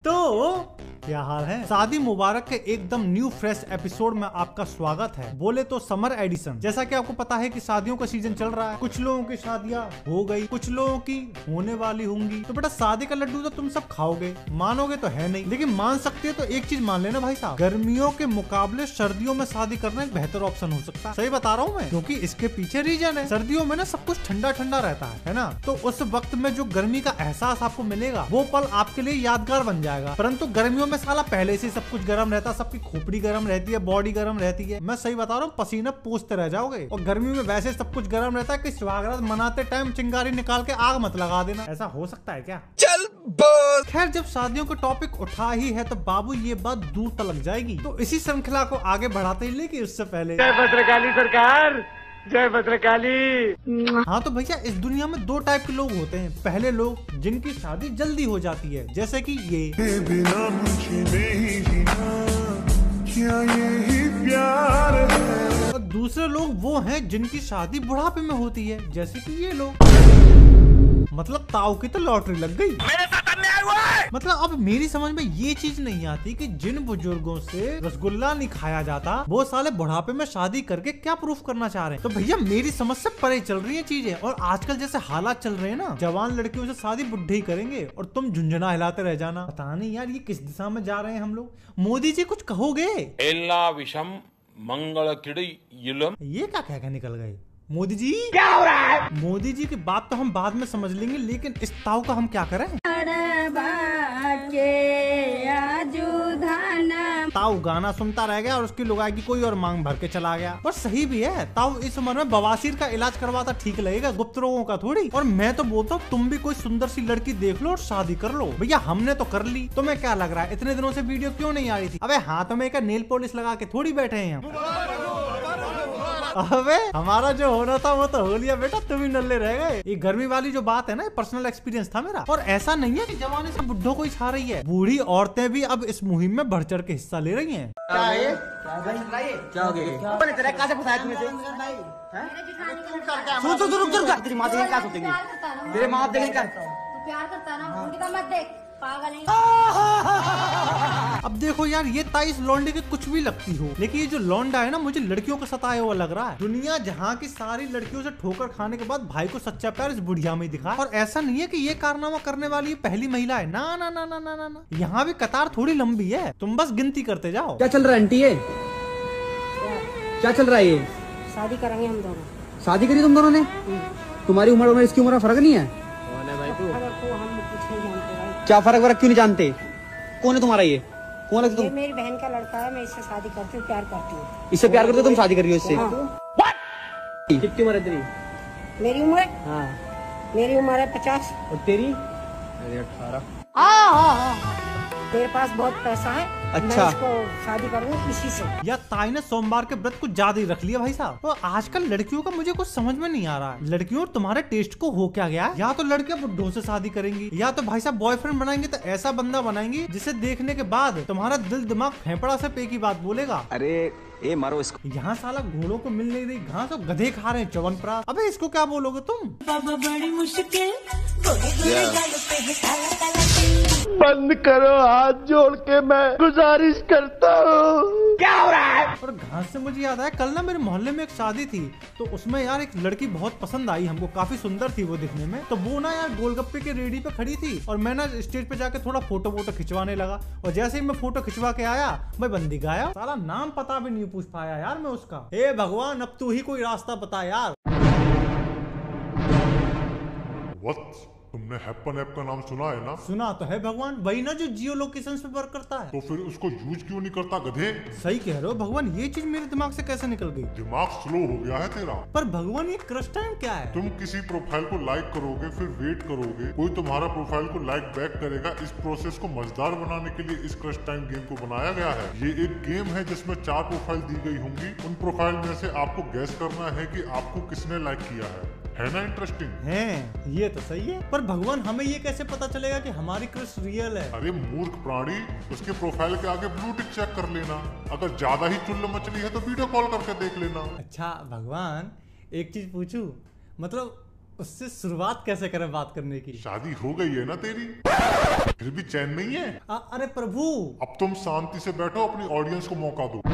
तो क्या हाल है। शादी मुबारक के एकदम न्यू फ्रेश एपिसोड में आपका स्वागत है। बोले तो समर एडिशन। जैसा कि आपको पता है कि शादियों का सीजन चल रहा है। कुछ लोगों की शादियां हो गई, कुछ लोगों की होने वाली होंगी। तो बेटा शादी का लड्डू तो तुम सब खाओगे, मानोगे तो है नहीं, लेकिन मान सकते हो तो एक चीज मान लेना भाई साहब, गर्मियों के मुकाबले सर्दियों में शादी करना एक बेहतर ऑप्शन हो सकता है। सही बता रहा हूँ मैं, क्योंकि इसके पीछे रीजन है। सर्दियों में ना सब कुछ ठंडा ठंडा रहता है ना, तो उस वक्त में जो गर्मी का एहसास आपको मिलेगा वो पल आपके लिए यादगार बन जाएगा। परंतु गर्मियों में साला पहले से सब कुछ गर्म रहता है, सबकी खोपड़ी गर्म रहती है, बॉडी गर्म रहती है। मैं सही बता रहा हूँ, पसीना पोंछते रह जाओगे। और गर्मी में वैसे सब कुछ गर्म रहता है कि सुहागरात मनाते टाइम चिंगारी निकाल के आग मत लगा देना। ऐसा हो सकता है क्या? चल बोल। खैर, जब शादियों का टॉपिक उठा ही है तो बाबू ये बात दूर तक जाएगी। तो इसी श्रृंखला को आगे बढ़ाते ही, लेकिन उससे पहले जय भद्रकाली सरकार, जय भद्रकाली। हाँ तो भैया, इस दुनिया में दो टाइप के लोग होते हैं। पहले लोग जिनकी शादी जल्दी हो जाती है, जैसे कि ये बिना मुझे नहीं जीना, क्या यही प्यार है। और दूसरे लोग वो हैं जिनकी शादी बुढ़ापे में होती है, जैसे कि ये लोग। मतलब ताऊ की तो लॉटरी लग गई। मेरे साथ अन्याय हुआ है। मतलब अब मेरी समझ में ये चीज नहीं आती कि जिन बुजुर्गों से रसगुल्ला नहीं खाया जाता वो साले बुढ़ापे में शादी करके क्या प्रूफ करना चाह रहे हैं। तो भैया मेरी समझ से परे चल रही है चीजें। और आजकल जैसे हालात चल रहे हैं ना, जवान लड़कियों से शादी बुढ़े ही करेंगे और तुम झुंझुना हिलाते रह जाना। पता नहीं यार ये किस दिशा में जा रहे हैं हम लोग। मोदी जी कुछ कहोगे? विषम मंगल ये क्या निकल गए मोदी जी? क्या हो रहा है? मोदी जी की बात तो हम बाद में समझ लेंगे, लेकिन इस ताऊ का हम क्या करें? ताऊ गाना सुनता रह गया और उसकी लुगाई की कोई और मांग भर के चला गया। पर सही भी है, ताऊ इस उम्र में बवासीर का इलाज करवाता ठीक लगेगा, गुप्त रोगों का थोड़ी। और मैं तो बोलता हूँ तुम भी कोई सुंदर सी लड़की देख लो और शादी कर लो। भैया हमने तो कर ली, तुम्हें क्या लग रहा है इतने दिनों से वीडियो क्यों नहीं आ रही थी? अबे हाथों में एक नेल पॉलिश लगा के थोड़ी बैठे हैं हम। अबे हमारा जो होना था वो तो हो लिया बेटा, तुम ही नल्ले रह गए। ये गर्मी वाली जो बात है ना, पर्सनल एक्सपीरियंस था मेरा। और ऐसा नहीं है कि जमाने से बुढ़ों को ही छा रही है, बूढ़ी औरतें भी अब इस मुहिम में बढ़ चढ़ के हिस्सा ले रही हैं। क्या है? क्या हो गया? कहाँ से फंसाया तुमने से? तेरी माँ देखेंगे क्या सोचेंगे? तेरे माँ देखेंगे क्या? प्यार करता है ना, उनकी तो मत देख, पागल है। अब देखो यार, ये ताईस लौंडे की कुछ भी लगती हो, लेकिन ये जो लौंडा है ना, मुझे लड़कियों को सताया हुआ लग रहा है। दुनिया जहाँ की सारी लड़कियों से ठोकर खाने के बाद भाई को सच्चा प्यार इस बुढ़िया में दिखा। और ऐसा नहीं है कि ये कारनामा करने वाली पहली महिला है, ना ना ना ना ना ना ना, यहाँ भी कतार थोड़ी लंबी है, तुम बस गिनती करते जाओ। क्या चल रहा है आंटी? ये क्या चल रहा है? ये शादी करेंगे हम दोनों। शादी करी तुम दोनों ने? तुम्हारी उम्र और इसकी उम्र में फर्क नहीं है? क्या फर्क क्यों नहीं जानते? कौन है तुम्हारा? ये कौन है? तुम? ये मेरी बहन का लड़का है, मैं इससे शादी करती हूँ, प्यार करती हूँ। इससे प्यार करते हो? तुम शादी कर रही हो इससे? कितनी उम्र है तेरी? मेरी उम्र? हाँ। मेरी उम्र है 50। और तेरी? 18। तेरे पास बहुत पैसा है। अच्छा। मैं इसको शादी करूंगा किसी से। या ताई ने सोमवार के व्रत कुछ ज्यादा ही रख लिया भाई साहब। तो आजकल लड़कियों का मुझे कुछ समझ में नहीं आ रहा है। लड़कियों और तुम्हारे टेस्ट को हो क्या गया? या तो लड़कियां बुड्ढों से शादी करेंगी, या तो भाई साहब बॉयफ्रेंड बनाएंगे तो ऐसा बंदा बनाएंगे जिसे देखने के बाद तुम्हारा दिल दिमाग फेफड़ा से पे की बात बोलेगा। अरे ए मारो इसको। यहाँ साला घोड़ों को मिल नहीं रही घास और गधे खा रहे हैं च्यवनप्राश। अबे इसको क्या बोलोगे तुम? बाबा बड़ी मुश्किल। बंद करो, हाथ जोड़ के मैं गुजारिश करता हूँ। क्या हो रहा है? और घास से मुझे याद आया, कल ना मेरे मोहल्ले में एक शादी थी, तो उसमें यार एक लड़की बहुत पसंद आई हमको, काफी सुंदर थी वो दिखने में। तो वो ना यार गोलगप्पे के रेडी पे खड़ी थी और मैं ना स्टेज पे जाके थोड़ा फोटो खिंचवाने लगा। और जैसे ही मैं फोटो खिंचवा के आया, मैं बंदी गाया, सारा नाम पता भी नहीं पूछ पाया यार मैं उसका। हे भगवान, अब तू ही कोई रास्ता बता यार। तुमने हैप्पन ऐप का नाम सुना है ना? सुना तो है भगवान, वही ना जो जियो लोकेशन पे वर्क करता है। तो फिर उसको यूज क्यों नहीं करता गधे? सही कह रहे हो भगवान, ये चीज मेरे दिमाग से कैसे निकल गई? दिमाग स्लो हो गया है तेरा। पर भगवान ये क्रश टाइम क्या है? तुम किसी प्रोफाइल को लाइक करोगे, फिर वेट करोगे, कोई तुम्हारा प्रोफाइल को लाइक बैक करेगा। इस प्रोसेस को मजेदार बनाने के लिए इस क्रश टाइम गेम को बनाया गया है। ये एक गेम है जिसमें 4 प्रोफाइल दी गई होंगी। उन प्रोफाइल में से आपको गैस करना है कि आपको किसने लाइक किया है ना? इंटरेस्टिंग है ये तो सही है, पर भगवान हमें ये कैसे पता चलेगा कि हमारी क्रश रियल है? अरे मूर्ख प्राणी, उसके प्रोफाइल के आगे ब्लू टिक चेक कर लेना। अगर ज्यादा ही चुल्ल मचली है तो वीडियो कॉल करके देख लेना। अच्छा भगवान, एक चीज पूछूं, मतलब उससे शुरुआत कैसे करें बात करने की? शादी हो गई है ना तेरी, फिर भी चैन नहीं है? अरे प्रभु, अब तुम शांति से बैठो, अपनी ऑडियंस को मौका दो।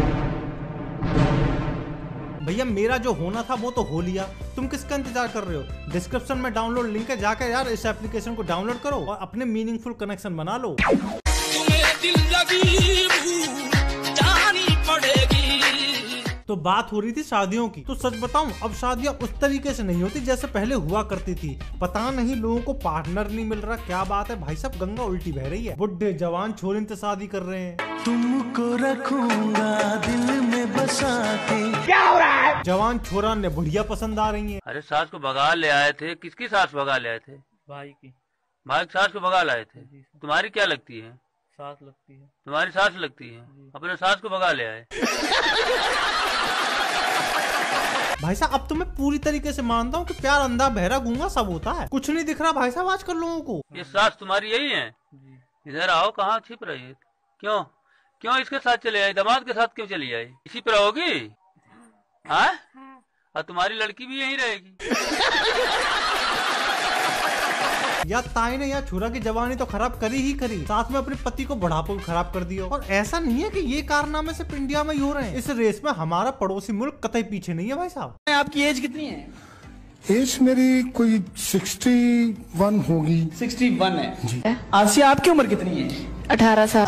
भैया मेरा जो होना था वो तो हो लिया, तुम किसका इंतजार कर रहे हो? डिस्क्रिप्शन में डाउनलोड लिंक है, जाकर यार इस एप्लीकेशन को डाउनलोड करो और अपने मीनिंगफुल कनेक्शन बना लो। तो बात हो रही थी शादियों की, तो सच बताऊं अब शादियां उस तरीके से नहीं होती जैसे पहले हुआ करती थी। पता नहीं लोगों को पार्टनर नहीं मिल रहा, क्या बात है भाई साहब, गंगा उल्टी बह रही है। बुढ़े जवान छोरे इंतजार शादी कर रहे हैं। तुमको रखूंगा दिल में बसा के। क्या हो रहा है? जवान छोरा ने बुढ़िया पसंद आ रही है। अरे सास को भगा ले आए थे, किसकी सास भगा ले आए थे? भाई की। भाई की सास को भगा लाए थे। तुम्हारी क्या लगती है? सास लगती है। तुम्हारी सास लगती है, अपने सास को भगा ले आए। भाई साहब अब तो मैं पूरी तरीके से मानता हूँ कि प्यार अंधा बहरा गूंगा सब होता है, कुछ नहीं दिख रहा भाई साहब आजकल लोगों को। ये सास तुम्हारी यही है? इधर आओ, कहाँ छिप रही है? क्यों क्यों इसके साथ चले आई? दामाद के साथ क्यों चली आई? इसी पर रहोगी? हाँ, और तुम्हारी लड़की भी यहीं रहेगी। या ताई ने या छुरा की जवानी तो खराब करी ही करी, साथ में अपने पति को बुढ़ापा भी खराब कर दिया। और ऐसा नहीं है कि ये कारनामे सिर्फ इंडिया में ही हो रहे हैं, इस रेस में हमारा पड़ोसी मुल्क कतई पीछे नहीं है भाई साहब। आपकी एज कितनी है? एज मेरी कोई 61 होगी। 61 है जी। आसिया आपकी उम्र कितनी है? 18 साल।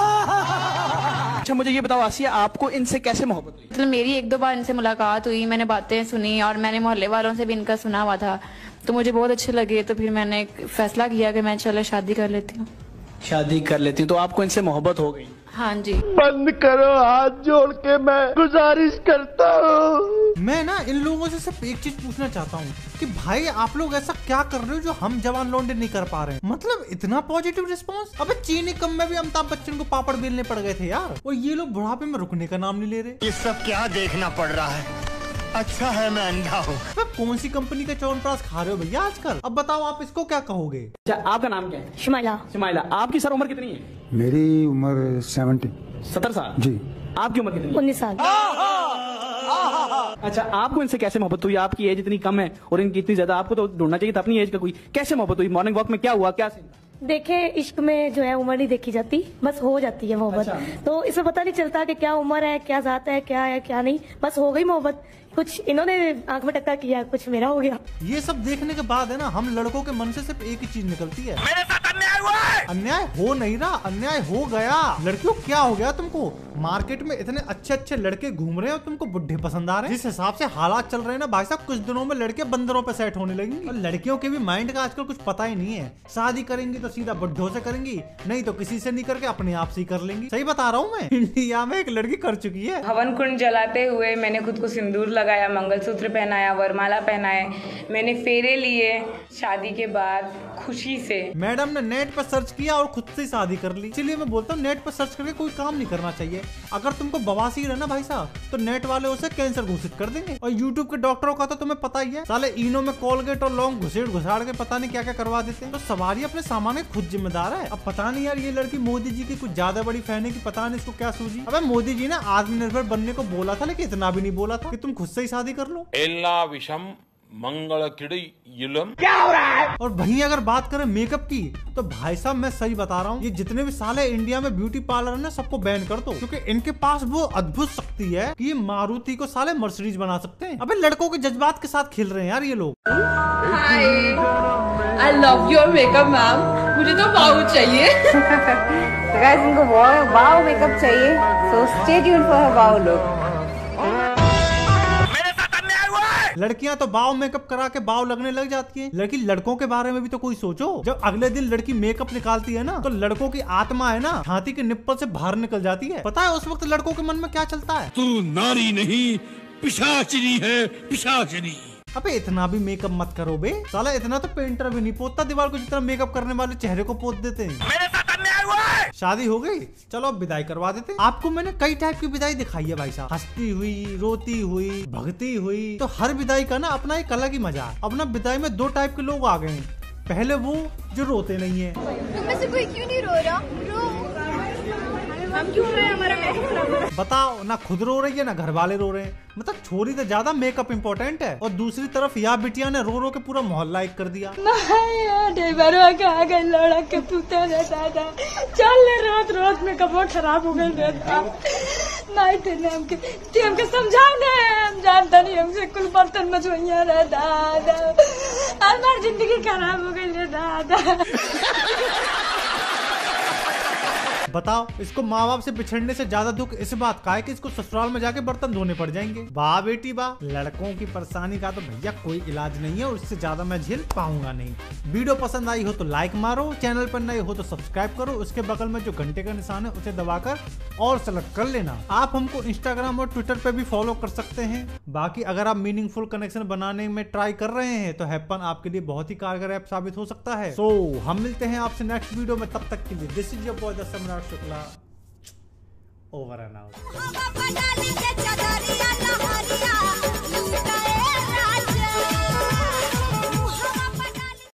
अच्छा मुझे ये बताओ आसिया, आपको इनसे कैसे मोहब्बत हुई? मतलब मेरी 1-2 बार इनसे मुलाकात हुई, मैंने बातें सुनी और मैंने मोहल्ले वालों से भी इनका सुना हुआ था, तो मुझे बहुत अच्छे लगे। तो फिर मैंने फैसला किया कि मैं चलो शादी कर लेती हूँ। शादी कर लेती हूँ, तो आपको इनसे मोहब्बत हो गई? हाँ जी। बंद करो, हाथ जोड़ के मैं गुजारिश करता हूँ। मैं ना इन लोगों से सिर्फ एक चीज पूछना चाहता हूँ कि भाई आप लोग ऐसा क्या कर रहे हो जो हम जवान लौंडे नहीं कर पा रहे हैं? मतलब इतना पॉजिटिव रिस्पांस। अबे चीनी कम में भी अमिताभ बच्चन को पापड़ बेलने पड़ गए थे यार, और ये लोग बुढ़ापे में रुकने का नाम नहीं ले रहे। ये सब क्या देखना पड़ रहा है? अच्छा है मैं अंधा हूँ। कौन सी कंपनी का च्यवनप्राश खा रहे हो भैया आजकल? अब बताओ आप इसको क्या कहोगे? अच्छा आपका नाम क्या है? शिमाइला। शिमाइला, आपकी सर उम्र कितनी है? मेरी उम्र 70। 70 साल जी। आपकी उम्र कितनी है? 19 साल। अच्छा आपको इनसे कैसे मोहब्बत हुई? आपकी एज इतनी कम है और इनकी इतनी ज्यादा, आपको तो ढूंढना चाहिए था अपनी एज का कोई। कैसे मोहब्बत हुई? मॉर्निंग वॉक में क्या हुआ, क्या सीन? देखे इश्क में जो है उम्र नहीं देखी जाती, बस हो जाती है मोहब्बत। अच्छा। तो इसमें पता नहीं चलता कि क्या उम्र है, क्या जात है, क्या है क्या नहीं, बस हो गई मोहब्बत। कुछ इन्होंने आंख में टक्कर किया, कुछ मेरा हो गया। ये सब देखने के बाद है ना हम लड़कों के मन से सिर्फ एक ही चीज निकलती है, मेरे साथ अन्याय हुआ है। अन्याय हो नहीं रहा, अन्याय हो गया। लड़कियों क्या हो गया तुमको? मार्केट में इतने अच्छे अच्छे लड़के घूम रहे हैं और तुमको बुढ़े पसंद आ रहे हैं। जिस हिसाब से हालात चल रहे हैं ना भाई साहब, कुछ दिनों में लड़के बंदरों पे सेट होने लगेंगे। और लड़कियों के भी माइंड का आजकल कुछ पता ही नहीं है, शादी करेंगी तो सीधा बुढ़ों से करेंगी, नहीं तो किसी से नहीं करके अपने आप से ही कर लेंगी। सही बता रहा हूँ मैं। इंडिया में एक लड़की कर चुकी है। हवन कुंड जलाते हुए मैंने खुद को सिंदूर लगाया, मंगलसूत्र पहनाया, वरमाला पहनाए, मैंने फेरे लिए शादी के बाद खुशी से। मैडम ने नेट पर सर्च किया और खुद से शादी कर ली। इसलिए मैं बोलता हूँ नेट पर सर्च करके कोई काम नहीं करना चाहिए। अगर तुमको बवासीर है ना भाई साहब, तो नेट वाले उसे कैंसर घोषित कर देंगे। और यूट्यूब के डॉक्टरों का तो तुम्हें पता ही है, साले इनो में कोलगेट और लौंग घुसाड़ के पता नहीं क्या क्या करवा देते हैं। तो सवारी अपने सामान के खुद जिम्मेदार है। अब पता नहीं यार ये लड़की मोदी जी की कुछ ज्यादा बड़ी फैन है कि पता नहीं इसको क्या सूझी। अबे मोदी जी ने आत्मनिर्भर बनने को बोला था, लेकिन इतना भी नहीं बोला था कि तुम खुद से ही शादी कर लो। एल्ला विषम मंगल किड़म। क्या हो रहा है? और वहीं अगर बात करें मेकअप की, तो भाई साहब मैं सही बता रहा हूँ, ये जितने भी साले इंडिया में ब्यूटी पार्लर है ना सबको बैन कर दो, क्योंकि इनके पास वो अद्भुत शक्ति है कि ये मारुति को साले मर्सिडीज बना सकते हैं। अबे लड़कों के जज्बात के साथ खेल रहे हैं यार ये लोग। I love your makeup ma'am, मुझे तो वाव चाहिए। तो गाइस इनको वाव मेकअप चाहिए, so stay tuned for wow look. लड़कियां तो बाव मेकअप करा के बाव लगने लग जाती हैं, लेकिन लड़कों के बारे में भी तो कोई सोचो। जब अगले दिन लड़की मेकअप निकालती है ना, तो लड़कों की आत्मा है ना छाती के निप्पल से बाहर निकल जाती है। पता है उस वक्त लड़कों के मन में क्या चलता है? तू नारी नहीं पिशाचिनी है, पिशाचिनी। अबे इतना भी मेकअप मत करो बे, साला इतना तो पेंटर भी नहीं पोतता दीवार को जितना मेकअप करने वाले चेहरे को पोत देते हैं। मेरे साथ अन्याय हुआ है। शादी हो गई, चलो अब विदाई करवा देते हैं। आपको मैंने कई टाइप की विदाई दिखाई है भाई साहब, हंसती हुई, रोती हुई, भगती हुई। तो हर विदाई का ना अपना एक अलग ही मजा है। अब ना विदाई में 2 टाइप के लोग आ गए हैं। पहले वो जो रोते नहीं है, तुम में से कोई क्यों नहीं रो रहा? रो। हम क्यों रहे हैं, हमारा मेकअप बताओ ना, खुद रो रही है ना घर वाले रो रहे हैं। मतलब छोरी तो ज्यादा मेकअप इम्पोर्टेंट है, और दूसरी तरफ यह बिटिया ने रो रो के पूरा मोहल्ला एक कर दिया। लड़ा के पूछते रहता चल रात रात में कपड़ा खराब हो गई रहता नहीं थे हमके समझाने, हम जानता नहीं, हमसे कुल बर्तन मचवैया रहता, हमारी जिंदगी खराब हो गई रहता। बताओ, इसको माँ बाप से बिछड़ने से ज्यादा दुख इस बात का है कि इसको ससुराल में जाके बर्तन धोने पड़ जाएंगे। वाह बेटी वाह, लड़कों की परेशानी का तो भैया कोई इलाज नहीं है, और इससे ज्यादा मैं झेल पाऊंगा नहीं। वीडियो पसंद आई हो तो लाइक मारो, चैनल पर नए हो तो सब्सक्राइब करो, उसके बगल में जो घंटे का निशान है उसे दबाकर और सेलेक्ट कर लेना। आप हमको इंस्टाग्राम और ट्विटर पे भी फॉलो कर सकते हैं। बाकी अगर आप मीनिंगफुल कनेक्शन बनाने में ट्राई कर रहे हैं तो हैप्पन आपके लिए बहुत ही कारगर ऐप साबित हो सकता है। सो हम मिलते हैं आपसे नेक्स्ट वीडियो में, तब तक के लिए this is your boy the Samrat Shukla, over and out.